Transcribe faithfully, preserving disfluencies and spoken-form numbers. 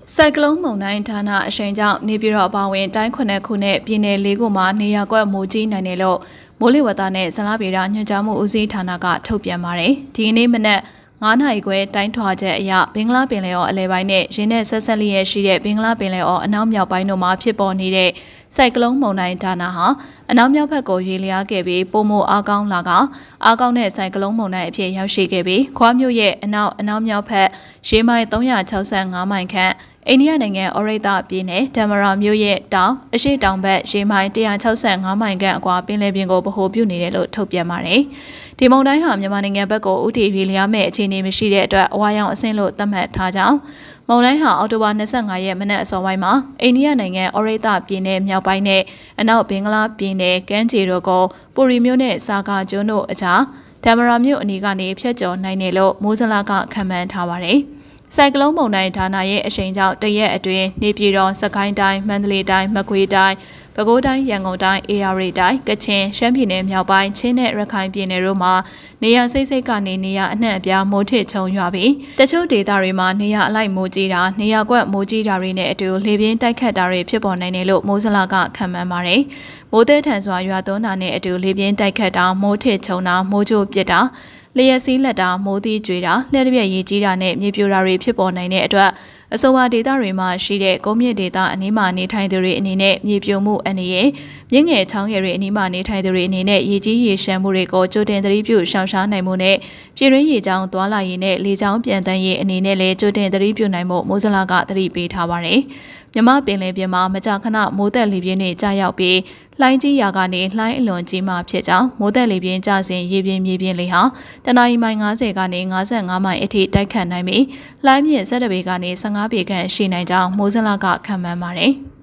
စိုက်ကလုန်းမုန်တိုင်းဌာနအရှိန်ကြောင့်နေပြည်တော်အပါအဝင်တိုင်းခုနှစ်ခုနဲ့ပြည်နယ်လေးခုမှာနေရာကွက်မိုးကြီးနိုင်တယ်လို့မိုးလေဝသနဲ့ဇလဗေဒညွှန်ကြားမှုဦးစီးဌာနကထုတ်ပြန်ပါတယ်။ဒီနေ့မနက်ငါးနာရီခွဲတိုင်းထွာချက်အရဘင်္ဂလားပင်လယ်အော်အလဲပိုင်းနဲ့ရင်းနဲ့ဆက်ဆက်လျက်ရှိတဲ့ဘင်္ဂလားပင်လယ်အော်အနောက်မြောက်ပိုင်းတို့မှာဖြစ်ပေါ်နေတဲ့စိုက်ကလုန်းမုန်တိုင်းဌာနဟာအနောက်မြောက်ဘက်ကိုရွေ့လျားခဲ့ပြီးပုံမိုအားကောင်းလာကအားကောင်းတဲ့စိုက်ကလုန်းမုန်တိုင်းအဖြစ်ရောက်ရှိခဲ့ပြီးခွာမြို့ရဲ့အနောက်အနောက်မြောက်ဘက်ရေမိုင်သုံးရာ၆ဆငါးမိုင်ခန့်အိန္ဒိယနိုင်ငံအော်ရိတာပြည်နယ်ဒမ်မရာမြို့ရဲ့တောင်အရှိတောင်ဘက်ရေမိုင်တစ်ရာ၆ဆငါးမိုင်ခန့်အကွာပင်လယ်ပြင်ကိုဗဟိုပြုနေတယ်လို့ထုတ်ပြန်ပါတယ်။ဒီမုန်တိုင်းဟာမြန်မာနိုင်ငံဘက်ကိုဥတီရွေလျားမဲ့အခြေအနေမရှိတဲ့အတွက်အဝါရောင်အဆင့်လို့သတ်မှတ်ထားကြောင်းမုန်တိုင်းဟာအောက်တိုဘာ၂၅ရက်မနက်အစောပိုင်းမှာအိန္ဒိယနိုင်ငံအော်ရိတာပြည်နယ်မြောက်ပိုင်းနဲ့အနောက်ဘင်္ဂလားပြည်နယ်ကမ်းခြေတို့ကိုပူရီမြို့နဲ့စာကာကျွန်းတို့အကြားဒမ်မရာမြို့အနီးကနေဖျက်ကျော်နိုင်တယ်လို့မိုးဇလကခန့်မှန်းထားပါတယ်။စိုက်ကလုန်းမုန်တိုင်းဌာနရဲ့အရှိန်ကြောင့်တရက်အတွင်းနေပြည်တော်စကိုင်းတိုင်းမန္တလေးတိုင်းမကွေးတိုင်းပဲခူးတိုင်းရန်ကုန်တိုင်းအေရရီတိုင်းကချင်ရှမ်းပြည်နယ်မြောက်ပိုင်းချင်းနဲ့ရခိုင်ပြည်နယ်တို့မှာနေရာစိတ်စိတ်ကနေနေရာအနှံ့အပြားမိုးထစ်ချုံရွာပြီးတချို့ဒေသတွေမှာနေရာအလိုက်မိုးကြီးတာနေရာကွက်မိုးကြီးတာတွေနဲ့အတူလေပြင်းတိုက်ခတ်တာတွေဖြစ်ပေါ်နိုင်တယ်လို့မိုးစလကခန့်မှန်းပါတယ်။မိုးသည်ထန်စွာရွာသွန်းတာနဲ့အတူလေပြင်းတိုက်ခတ်တာမိုးထစ်ချုံတာမိုးကြိုးပစ်တာလျှက်စီးလက်တာမိုးသီးကျွေတာလျှက်တစ်ပြက်ရေကြီးတာနဲ့မြေပြိုတာတွေဖြစ်ပေါ်နိုင်တဲ့အတွက်အဆိုပါဒေသတွေမှာရှိတဲ့ကုန်းမြင့်ဒေသအနီးမှာနေထိုင်သူတွေအနေနဲ့မြေပြိုမှုအနေနဲ့မြင့်ငယ်ချောင်းငယ်တွေအနီးမှာနေထိုင်သူတွေအနေနဲ့ရေကြီးရေရှမ်းမှုတွေကိုကြိုတင်သတိပြုရှောင်ရှားနိုင်မှုနဲ့ပြည်တွင်းရေကြောင်းသွားလာရေးနဲ့လေကြောင်းပြန်တန်းရေးအနေနဲ့လည်းကြိုတင်သတိပြုနိုင်မှုမိုးစလာကသတိပေးထားပါတယ်။မြမပင်လယ်ပြင်မှာမကြာခဏမိုးသက်လေပြင်းတွေကြာရောက်ပြီးလှိုင်းကြီးရာကနေလှိုင်းအလွန်ကြီးမှဖြစ်ကြောင်းမိုးသက်လေပြင်းကျစဉ်ရေပြင်းမြေပြင်းလေဟာတနအီမိုင်၅၀ကနေ၅၅မိုင်အထိတိုက်ခတ်နိုင်ပြီးလှိုင်းမြင့်၁၁ပေကနေ၁၅ပေခန့်ရှိနိုင်ကြောင်းမိုးစလကခန့်မှန်းပါတယ်။